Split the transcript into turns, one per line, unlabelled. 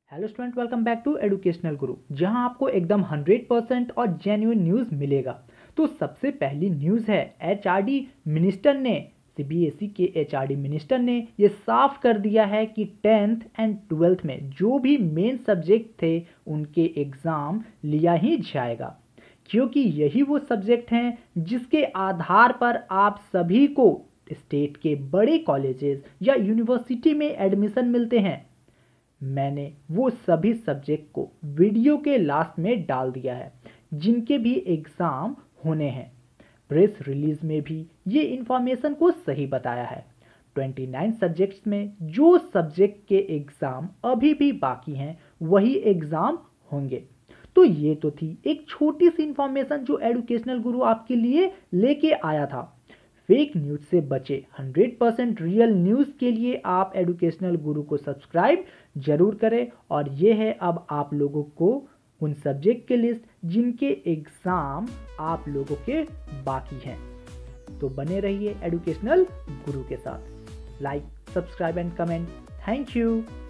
Hello student, welcome back to educational Guru, जहां आपको एकदम 100% और जेन्युइन न्यूज़ मिलेगा। तो सबसे पहली न्यूज़ है एचआरडी मिनिस्टर ने सीबीएसई के एचआरडी मिनिस्टर ने ये साफ कर दिया है कि 10th एंड 12th में जो भी मेन सब्जेक्ट थे उनके एग्ज़ाम लिया ही जाएगा, क्योंकि यही वो सब्जेक्ट हैं जिसके आधार पर आप सभी को स्टेट के बड़े कॉलेजेस या यूनिवर्सिटी में एडमिशन मिलते हैं। मैंने वो सभी सब्जेक्ट को वीडियो के लास्ट में डाल दिया है जिनके भी एग्ज़ाम होने हैं। प्रेस रिलीज में भी ये इन्फॉर्मेशन को सही बताया है। 29 सब्जेक्ट्स में जो सब्जेक्ट के एग्ज़ाम अभी भी बाकी हैं वही एग्ज़ाम होंगे। तो ये तो थी एक छोटी सी इन्फॉर्मेशन जो एजुकेशनल गुरु आपके लिए लेके आया था। फेक न्यूज़ से बचे 100% रियल न्यूज़ के लिए आप एजुकेशनल गुरु को सब्सक्राइब जरूर करें। और ये है अब आप लोगों को उन सब्जेक्ट के लिस्ट जिनके एग्ज़ाम आप लोगों के बाकी हैं। तो बने रहिए एजुकेशनल गुरु के साथ। Like, subscribe and comment. Thank you.